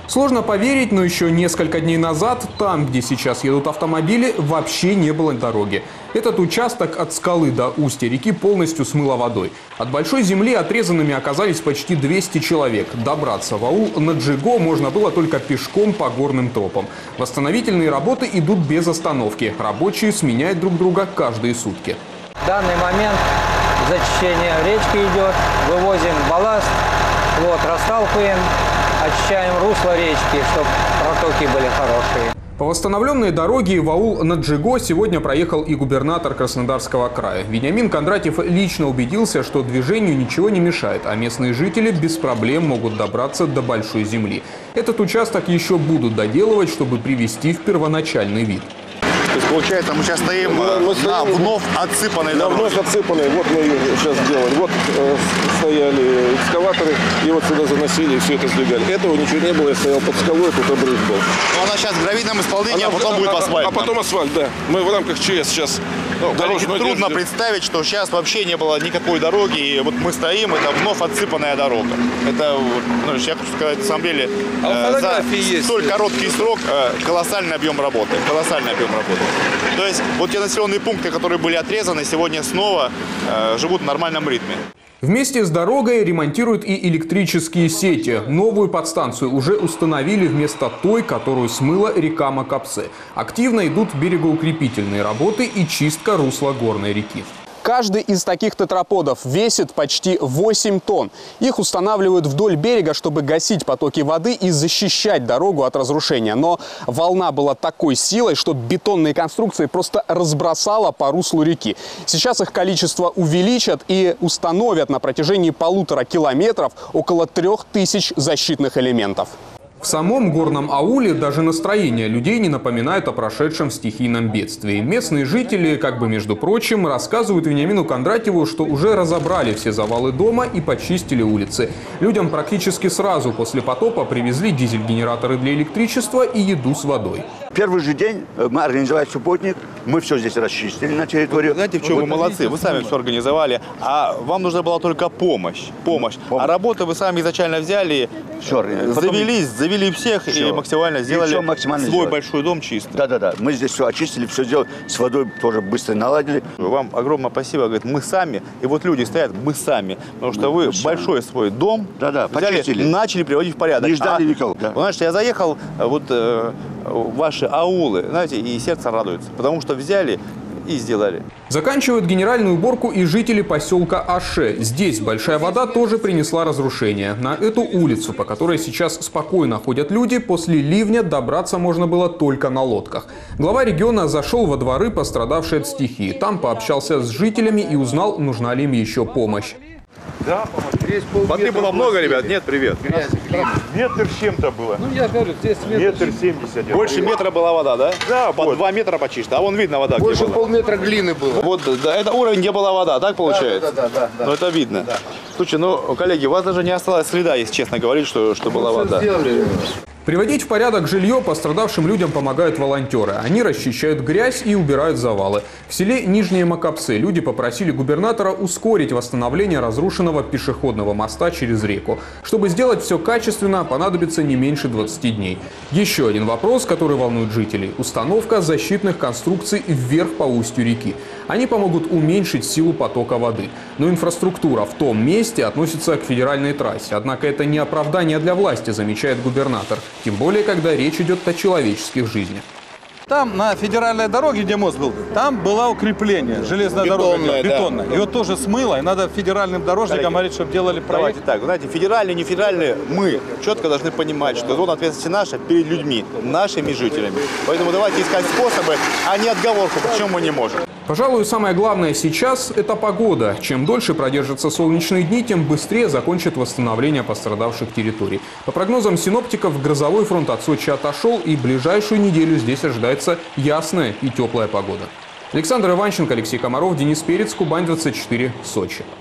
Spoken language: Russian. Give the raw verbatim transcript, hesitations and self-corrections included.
Сложно поверить, но еще несколько дней назад, там, где сейчас едут автомобили, вообще не было дороги. Этот участок от скалы до устья реки полностью смыло водой. От большой земли отрезанными оказались почти двести человек. Добраться в аул Наджиго можно было только пешком по горным тропам. Восстановительные работы идут без остановки. Рабочие сменяют друг друга каждые сутки. В данный момент зачищение речки идет, вывозим балласт, вот, расталкиваем, очищаем русло речки, чтобы протоки были хорошие. По восстановленной дороге в аул Наджиго сегодня проехал и губернатор Краснодарского края. Вениамин Кондратьев лично убедился, что движению ничего не мешает, а местные жители без проблем могут добраться до большой земли. Этот участок еще будут доделывать, чтобы привести в первоначальный вид. То есть, получается, мы сейчас стоим мы, мы на стоим вновь отсыпанной на дороге. вновь отсыпанной. Вот мы ее сейчас делаем. Вот э, стояли экскаваторы, и вот сюда заносили, и все это сдвигали. Этого ничего не было, я стоял под скалой, тут обрыв был. Но она сейчас в гравийном исполнении, Она, а потом а, будет а, асфальт. А потом асфальт, да. Мы в рамках ЧС сейчас. Ну, Коллеги, трудно представить, что сейчас вообще не было никакой дороги, и вот мы стоим, это вновь отсыпанная дорога. Это, ну, я хочу сказать, на самом деле, а э, за есть. столь короткий срок э, колоссальный объем работы. Колоссальный объем работы. То есть вот те населенные пункты, которые были отрезаны, сегодня снова э, живут в нормальном ритме. Вместе с дорогой ремонтируют и электрические сети. Новую подстанцию уже установили вместо той, которую смыла река Макапсе. Активно идут берегоукрепительные работы и чистка русла горной реки. Каждый из таких тетраподов весит почти восемь тонн. Их устанавливают вдоль берега, чтобы гасить потоки воды и защищать дорогу от разрушения. Но волна была такой силой, что бетонные конструкции просто разбросало по руслу реки. Сейчас их количество увеличат и установят на протяжении полутора километров около трех тысяч защитных элементов. В самом горном ауле даже настроение людей не напоминает о прошедшем стихийном бедствии. Местные жители, как бы между прочим, рассказывают Вениамину Кондратьеву, что уже разобрали все завалы дома и почистили улицы. Людям практически сразу после потопа привезли дизель-генераторы для электричества и еду с водой. Первый же день мы организовали субботник, мы все здесь расчистили на территорию. Знаете, в чем вот. вы молодцы? Вы сами все организовали, а вам нужна была только помощь. Помощь. Помощь. А работу вы сами изначально взяли, Все, завелись, завели всех все. и максимально сделали и максимально свой сделали. большой дом чистый. Да-да-да, мы здесь все очистили, все сделали, с водой тоже быстро наладили. Вам огромное спасибо, говорит, мы сами, и вот люди стоят, мы сами, потому что вы большой свой дом Да-да, взяли, почистили. начали приводить в порядок. Не ждали а, никого. Да. Вы знаете, я заехал вот э, в ваши аулы, знаете, и сердце радуется, потому что взяли и сделали. Заканчивают генеральную уборку и жители поселка Аше. Здесь большая вода тоже принесла разрушение. На эту улицу, по которой сейчас спокойно ходят люди, после ливня добраться можно было только на лодках. Глава региона зашел во дворы, пострадавшие от стихии. Там пообщался с жителями и узнал, нужна ли им еще помощь. Да, здесь полметра. Воды было много, ребят? Нет, привет. Метр с чем-то было. Ну, я говорю, здесь Метр семьдесят. Больше метра была вода, да? Да, по вот. два метра почти. А вон видно вода, больше где была. полметра глины было. Вот, да, это уровень, где была вода, так получается? Да, да, да. да, Ну, это видно. Да. Слушай, ну, коллеги, у вас даже не осталось следа, если честно говорить, что, что была вода. Приводить в порядок жилье пострадавшим людям помогают волонтеры. Они расчищают грязь и убирают завалы. В селе Нижние Макапсе люди попросили губернатора ускорить восстановление разрушенного пешеходного моста через реку. Чтобы сделать все качественно, понадобится не меньше двадцати дней. Еще один вопрос, который волнует жителей – установка защитных конструкций вверх по устью реки. Они помогут уменьшить силу потока воды. Но инфраструктура в том месте относится к федеральной трассе. Однако это не оправдание для власти, замечает губернатор. Тем более, когда речь идет о человеческих жизнях. Там на федеральной дороге, где мост был, там было укрепление, железная Бетонное, дорога, бетонная. да. И вот тоже смыло, и надо федеральным дорожникам говорить, чтобы делали проект. Давайте так, знаете, федеральные, не федеральные, мы четко должны понимать, что зона ответственности наша перед людьми, нашими жителями. Поэтому давайте искать способы, а не отговорку, почему мы не можем. Пожалуй, самое главное сейчас – это погода. Чем дольше продержатся солнечные дни, тем быстрее закончат восстановление пострадавших территорий. По прогнозам синоптиков, грозовой фронт от Сочи отошел, и ближайшую неделю здесь ожидается ясная и теплая погода. Александр Иванченко, Алексей Комаров, Денис Перец, Кубань двадцать четыре, Сочи.